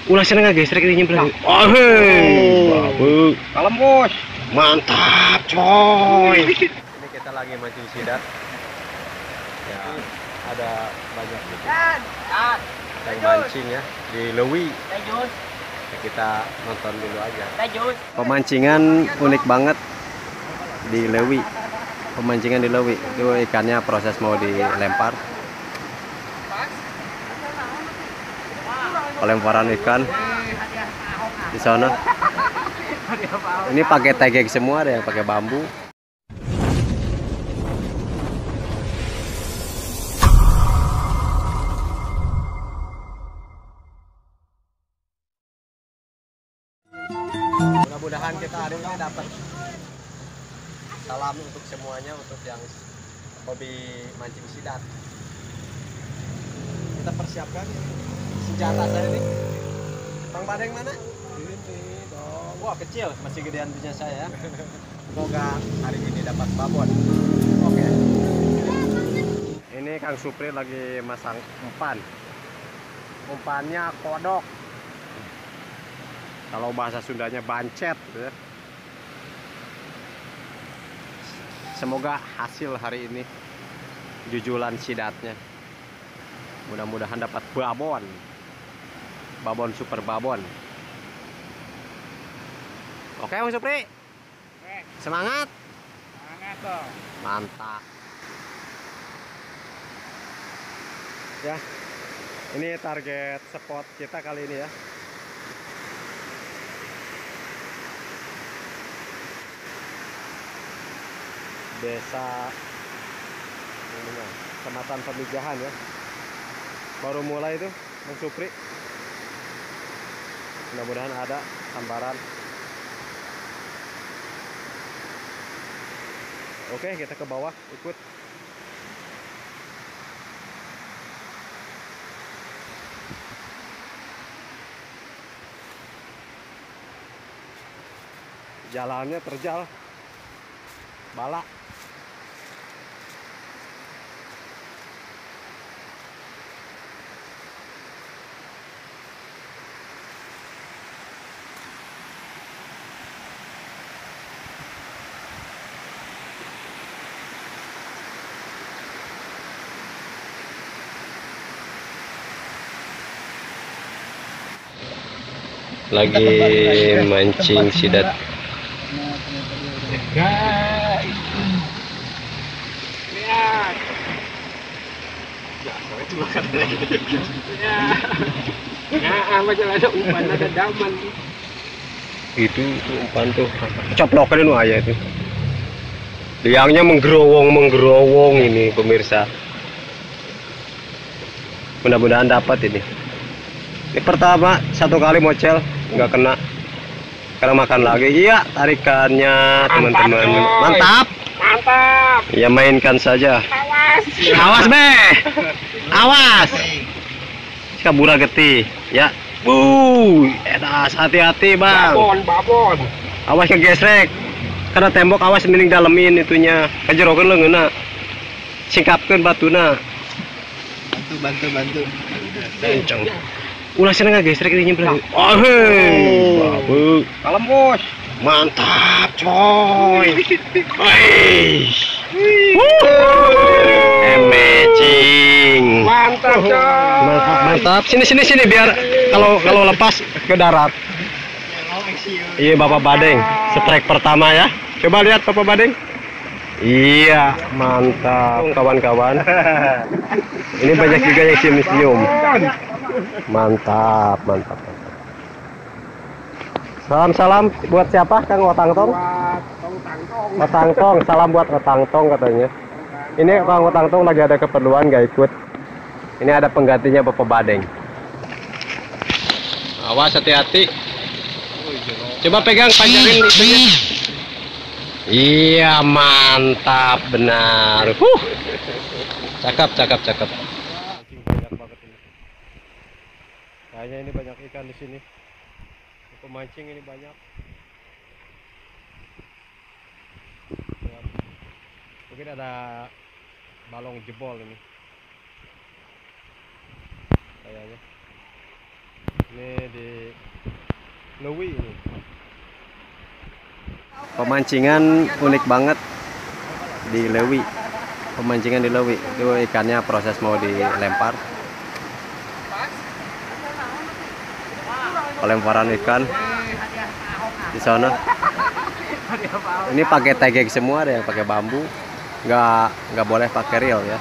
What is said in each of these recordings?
Ulah sana nggak gesrek ini nyemplung. Oh, babu. Kalem bos. Mantap, coy. Ini kita lagi mancing sidat. Ya, ada banyak gitu. Yang mancing ya di Lewi. Ya, kita nonton dulu aja. Pemancingan unik banget di Lewi. Pemancingan di Lewi. Itu ikannya proses mau dilempar. Pelemparan ikan di sana. Ini pakai tegek semua, ada yang pakai bambu. Mudah-mudahan kita hari ini dapat. Salam untuk semuanya, untuk yang hobi mancing sidat. Kita persiapkan senjata saya nih. Bang Badeng mana? Ini dong. Wah, kecil, masih gedean punya saya. Semoga hari ini dapat babon. Oke. Ini Kang Supri lagi masang umpan. Umpannya kodok. Kalau bahasa Sundanya bancet ya. Semoga hasil hari ini jujulan sidatnya. Mudah-mudahan dapat babon. Babon super babon. Oke, Bang Supri. Semangat. Semangat dong. Mantap. Ya. Ini target spot kita kali ini ya. Desa Kecamatan Pemijahan ya. Baru mulai itu Bang Supri. Mudah-mudahan ada sambaran. Oke, kita ke bawah ikut. Jalannya terjal. Balak. Lagi mancing sidat. Lihat. Ya, saya cuma kata. Ya. Nah, macam ada umpan ada daman. Itu umpan tuh. Coplokan itu ayah itu. Liangnya menggerowong ini pemirsa. Mudah-mudahan dapat ini. Ini pertama satu kali mocel nggak kena. Sekarang makan lagi. Iya, tarikannya teman-teman. Mantap. Mantap. Ya mainkan saja. Awas. Awas be. Awas. Kabura geti. Ya. Edas, hati-hati bang. Babon. Awas kegesrek. Karena tembok awas mending dalemin itunya. Kejerokan lo ngena. Singkapkan batuna. Bantu. Kenceng. Ulah sana nggak gesrek ini nyemplung. Oh, babu. Kalem bos. Mantap, coy. Amazing. Mantap coy. Mantap. Sini biar kalau lepas ke darat. Iya, Bapak Badeng. Strike pertama ya. Coba lihat Bapak Badeng. Iya, mantap kawan-kawan. Ini banyak juga yang senyum-senyum. Mantap. Salam buat siapa? Kang Otangtong? Otangtong, salam buat Otangtong katanya. Ini Kang Otangtong lagi ada keperluan nggak ikut. Ini ada penggantinya Bapak Badeng. Awas hati-hati. Coba pegang, panjangin itunya. Iya, mantap benar. Cakep. Kayaknya ini banyak ikan di sini. Pemancing ini banyak. Mungkin ada balong jebol ini. Kayaknya. Ini di Lewi ini. Pemancingan unik banget di Lewi. Pemancingan di Lewi. Itu ikannya proses mau dilempar. Pelemparan ikan di sana. Ini pakai tegek semua, ada yang pakai bambu. Nggak boleh pakai reel ya.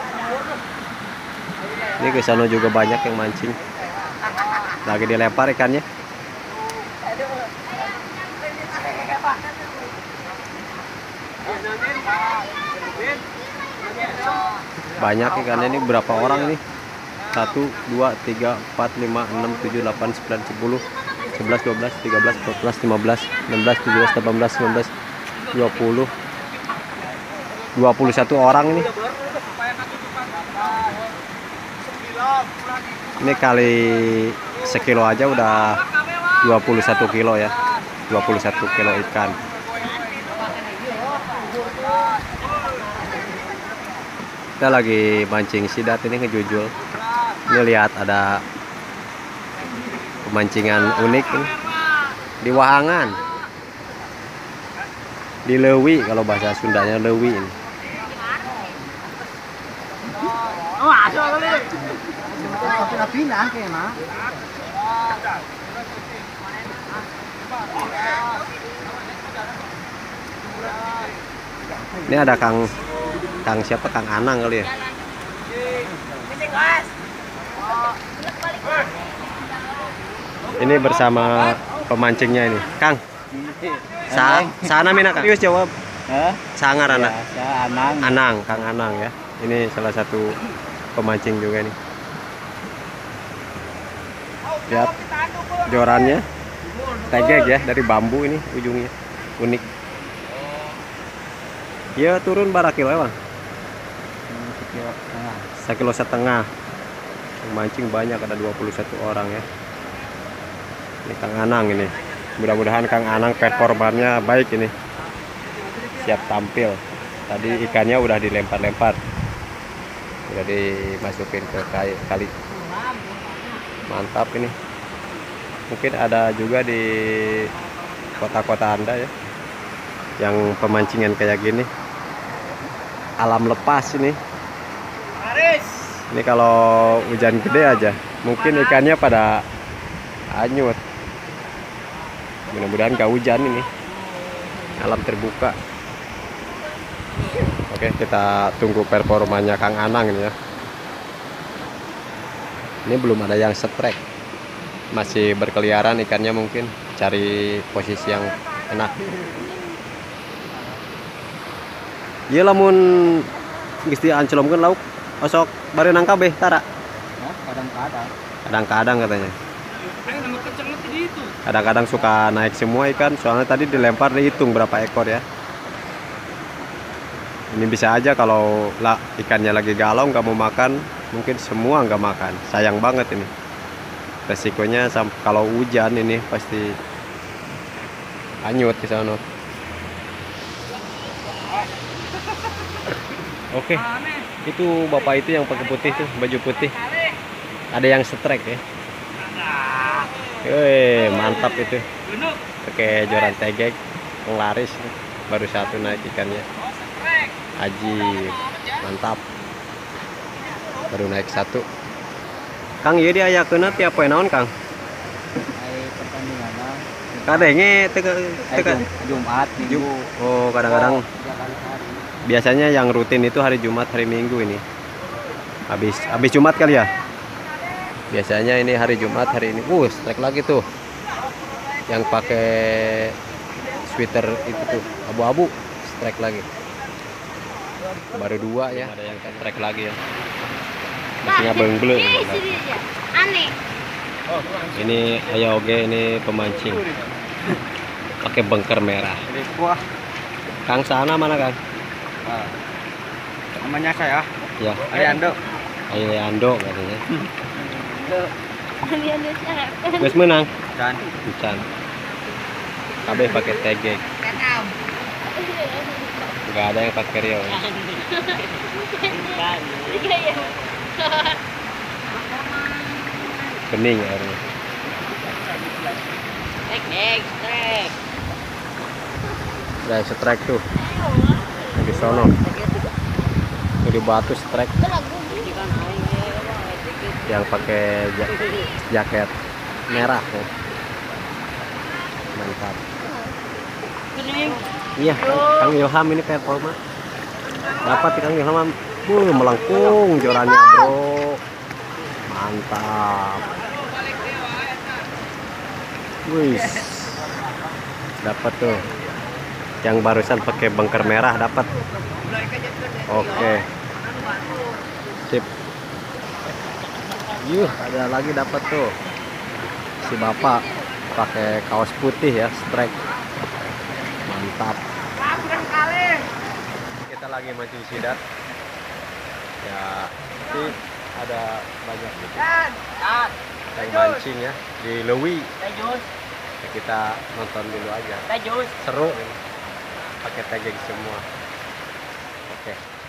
Ini ke sana juga banyak yang mancing. Lagi dilempar ikannya. Banyak ikannya ini, berapa orang ini? 1, 2, 3, 4, 5, 6, 7, 8, 9, 10, 11, 12, 13, 14, 15, 16, 17, 18, 19, 20, 21 orang ini. Ini kali sekilo aja udah 21 kilo ya. 21 kilo ikan. Kita lagi mancing sidat ini ngejujul. Ini lihat ada pemancingan unik ini. Di Wahangan. Di Lewi kalau bahasa Sundanya Lewi ini. Ini ada Kang siapa? Kang Anang kali ya. Ini bersama pemancingnya ini. Kang. Sana mina Kang. Yus jawab. Sangar anak. Anang, Kang Anang ya. Ini salah satu pemancing juga nih. Lihat jorannya. Tegek ya, dari bambu ini ujungnya. Unik. Ya turun berapa kilo ya Bang? 1,5 kilo. Yang mancing banyak, ada 21 orang ya. Ini Kang Anang ini. Mudah-mudahan Kang Anang performanya baik ini. Siap tampil. Tadi ikannya udah dilempar-lempar. Udah dimasukin ke kali. Mantap ini. Mungkin ada juga di kota-kota Anda ya, yang pemancingan kayak gini. Alam lepas ini. Ini kalau hujan gede aja, mungkin ikannya pada hanyut. Mudah-mudahan gak hujan ini. Alam terbuka. Oke, kita tunggu performanya Kang Anang ini ya. Ini belum ada yang setrek. Masih berkeliaran ikannya, mungkin cari posisi yang enak. Iya lamun geus diancelomkeun lauk osok bareunang kabeh tara. Kadang-kadang katanya. Kadang-kadang suka naik semua ikan, soalnya tadi dilempar dihitung berapa ekor ya. Ini bisa aja kalau ikannya lagi galau nggak mau makan, mungkin semua nggak makan. Sayang banget ini. Resikonya kalau hujan ini pasti hanyut di sana. Oke, itu bapak itu yang pakai putih tuh, baju putih. Ada yang setrek ya. Mantap itu. Pakai joran tegek, laris. Baru satu naik ikannya. Ajib, mantap. Baru naik satu. Kang, iya dia ayakeuna tiap poe naon Kang? Kadenge teka Jumat, Minggu. Oh, kadang-kadang. Biasanya yang rutin itu hari Jumat, hari Minggu ini. Habis Jumat kali ya? Biasanya ini hari Jumat, hari ini. Strike lagi tuh. Yang pakai sweater itu tuh, abu-abu, strike lagi. Baru 2 ya, ada yang strike lagi ya. Masihnya bengbel. Aneh. Ini ayoge, ini pemancing. Pakai bengker merah. Kang sana mana Kang? Namanya saya Ya, Ariando. Ayando katanya. Aliando siapa? Wes menang. Dan Bukan. Kabeh pakai tegek. Enggak ada yang pakai reel. Bening airnya. Ada strike tuh di sono, di batu strike yang pakai jaket merah ya. Mantap. Iya, Kang Ilham ini performa. Dapat Kang Ilham. Melengkung jorannya, bro. Mantap. Wih. Dapat tuh. Yang barusan pakai bengker merah dapat. Oke. Sip. Yuh, ada lagi dapat tuh. Si Bapak pakai kaos putih ya, strike. Mantap. Kita lagi mancing sidat. Ya, ini ada banyak gitu. Yang mancing ya di Lewi. Ya, kita nonton dulu aja. Seru. Pakai tagging semua. Oke.